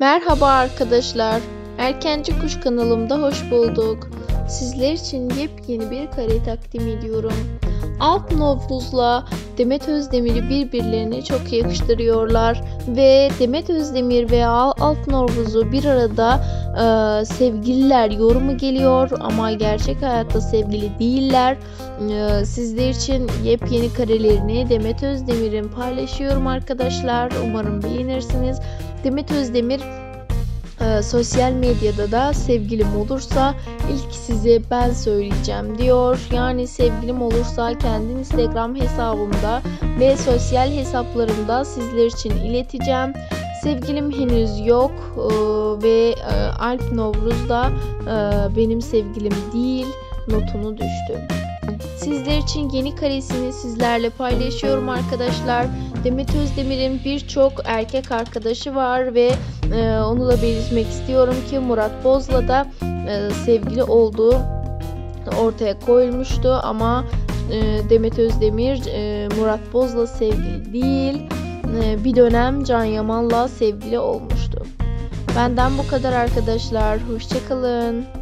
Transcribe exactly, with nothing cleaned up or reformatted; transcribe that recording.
Merhaba arkadaşlar. Erkenci Kuş kanalımda hoş bulduk. Sizler için yepyeni bir kare takdim ediyorum. Alp Novruz'la Demet Özdemir'i birbirlerine çok yakıştırıyorlar ve Demet Özdemir ve Alp Novruz'u bir arada e, sevgililer yorumu geliyor ama gerçek hayatta sevgili değiller. E, sizler için yepyeni karelerini Demet Özdemir'in paylaşıyorum arkadaşlar. Umarım beğenirsiniz. Demet Özdemir e, sosyal medyada da sevgilim olursa ilk size ben söyleyeceğim diyor. Yani sevgilim olursa kendi Instagram hesabımda ve sosyal hesaplarımda sizler için ileteceğim. Sevgilim henüz yok e, ve e, Alp Novruz da e, benim sevgilim değil notunu düştü. Sizler için yeni karesini sizlerle paylaşıyorum arkadaşlar. Demet Özdemir'in birçok erkek arkadaşı var ve e, onu da belirtmek istiyorum ki Murat Boz'la da e, sevgili olduğu ortaya koyulmuştu ama e, Demet Özdemir e, Murat Boz'la sevgili değil, e, bir dönem Can Yaman'la sevgili olmuştu. Benden bu kadar arkadaşlar. Hoşça kalın.